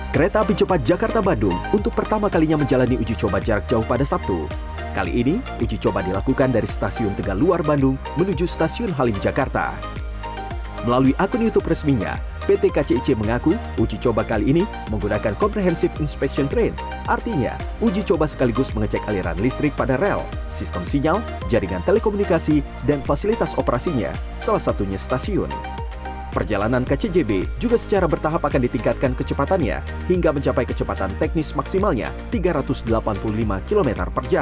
Kereta api cepat Jakarta-Bandung untuk pertama kalinya menjalani uji coba jarak jauh pada Sabtu. Kali ini, uji coba dilakukan dari stasiun Tegaluar Bandung menuju stasiun Halim Jakarta. Melalui akun YouTube resminya, PT KCIC mengaku uji coba kali ini menggunakan Comprehensive Inspection Train. Artinya, uji coba sekaligus mengecek aliran listrik pada rel, sistem sinyal, jaringan telekomunikasi, dan fasilitas operasinya, salah satunya stasiun. Perjalanan KCJB juga secara bertahap akan ditingkatkan kecepatannya hingga mencapai kecepatan teknis maksimalnya 385 km per jam.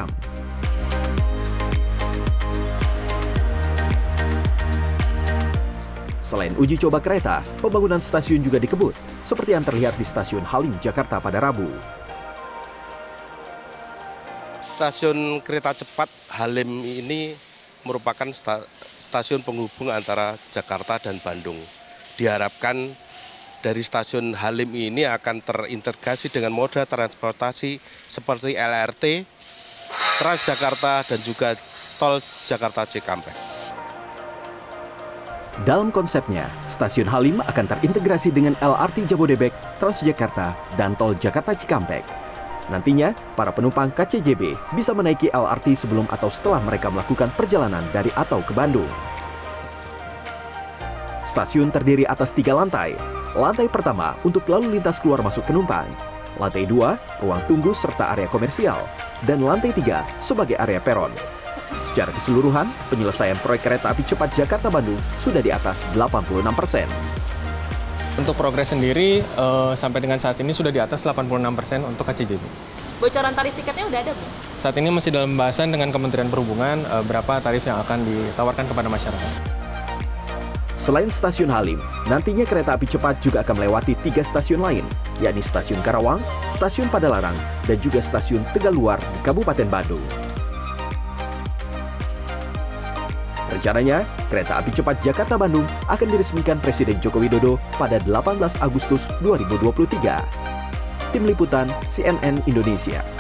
Selain uji coba kereta, pembangunan stasiun juga dikebut, seperti yang terlihat di stasiun Halim Jakarta pada Rabu. Stasiun kereta cepat Halim ini merupakan stasiun penghubung antara Jakarta dan Bandung. Diharapkan dari stasiun Halim ini akan terintegrasi dengan moda transportasi seperti LRT, Transjakarta, dan juga tol Jakarta Cikampek. Dalam konsepnya, stasiun Halim akan terintegrasi dengan LRT Jabodebek, Transjakarta, dan tol Jakarta Cikampek. Nantinya, para penumpang KCJB bisa menaiki LRT sebelum atau setelah mereka melakukan perjalanan dari atau ke Bandung. Stasiun terdiri atas 3 lantai. Lantai pertama untuk lalu lintas keluar masuk penumpang. Lantai 2, ruang tunggu serta area komersial. Dan lantai 3 sebagai area peron. Secara keseluruhan, penyelesaian proyek kereta api cepat Jakarta-Bandung sudah di atas 86%. Untuk progres sendiri, sampai dengan saat ini sudah di atas 86% untuk KCJB. Bocoran tarif tiketnya udah ada, Bu? Saat ini masih dalam pembahasan dengan Kementerian Perhubungan berapa tarif yang akan ditawarkan kepada masyarakat. Selain stasiun Halim, nantinya kereta api cepat juga akan melewati 3 stasiun lain, yakni Stasiun Karawang, Stasiun Padalarang, dan juga Stasiun Tegaluar di Kabupaten Bandung. Rencananya, kereta api cepat Jakarta-Bandung akan diresmikan Presiden Joko Widodo pada 18 Agustus 2023. Tim Liputan CNN Indonesia.